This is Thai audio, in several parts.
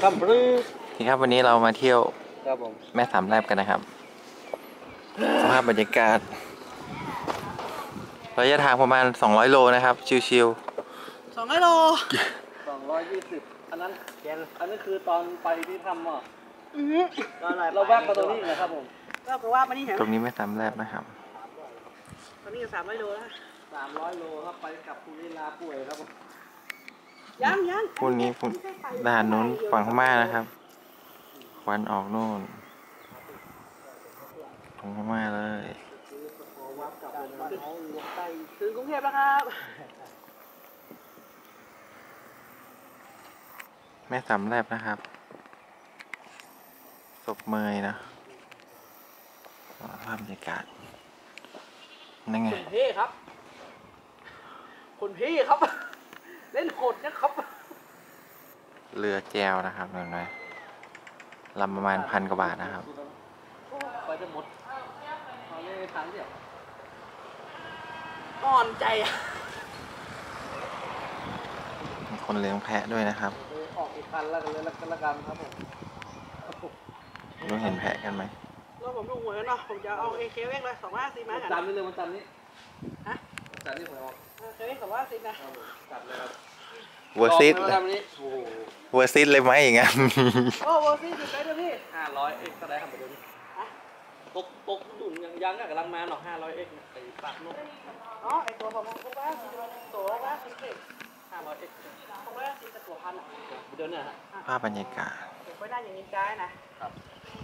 กำรื้อนี่ครับวันนี้เรามาเที่ยวครับผมแม่สามแลบกันนะครับสภาพบรรยากาศระยะทางประมาณ200โลนะครับชิวๆ200 โล 220อันนั้นคือตอนไปที่ทำอ่ะเราแวะมาตรงนี้นะครับผมก็ว่ามานี่เห็นๆตรงนี้แม่สามแลบนะครับตอนนี้300 โลแล้ว 300 โลครับไปกับภูริลาป่วยครับผมยังพรุ่งนี้ด่านนู้นฝั่งพม่านะครับควันออกโน่นฝั่งพม่าเลยถึงกรุงเทพแล้วครับแม่สามแลบนะครับศพเมยนะภาพบรรยากาศนั่นไงคุณพี่ครับเล่นโหดนะครับเรือแจวนะครับเห็นไหมลำประมาณ1,000 กว่าบาทนะครับไปจะหมดเอาเลยทางเดียวอ่อนใจมีคนเลี้ยงแพะด้วยนะครับออกอีกคันแล้วกันเลยละกันครับผมรู้เห็นแพะกันไหมแล้วผมดูหวยกันเนาะผมจะเอาAKเวกเลย254มาจันนี่เลยมันจันนี้ฮะจันนี่ผมเอาเคย254นะจัดเลยครับเวอร์ซิตเวอร์ซิตเลยไหมอย่างงั้นโอ้เวอร์ซิตอยู่ใกล้ด้วยพี่ 500เอ็กซ์ก็ได้ทำไปดูนี่ตกดุ่นยังกำลังมาหนอก500เอ็กซ์ไอ้ปากนกอ๋อไอตัวผมก็ว่าตัวละ10เอ็กซ์ 500เอ็กซ์ผมว่า10ตัวพันอ่ะเดินเนี่ยฮะภาพบรรยากาศไม่ได้อย่างนี้กายนะครับ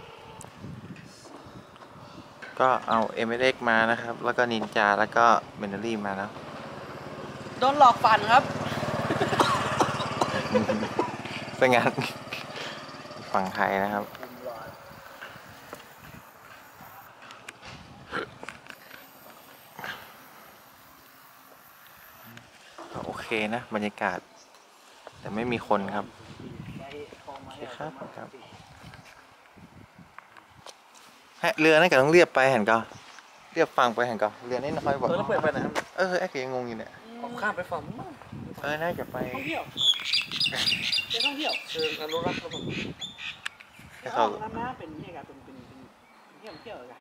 ก็เอา MSX มานะครับแล้วก็นินจาแล้วก็เบนเนอรี่มาแล้วโดนหลอกฝันครับเป็นงานฝั่งไทยนะครับโอเคนะบรรยากาศแต่ไม่มีคนครับโอเคครับเรือนั่นก็ต้องเรียบไปเห็นก็เรียบฟังไปเห็นก็เรือนี่น้อยบอกแล้วเปิดไปไหนครับแอ๊กยังงงอยู่เนี่ยผมข้ามไปฝั่งน่าจะไปท่องเที่ยวเป็นท่องเที่ยวอนุรักษ์ครับผมน้ำเป็นนี่ครับเป็นเที่ยวกัน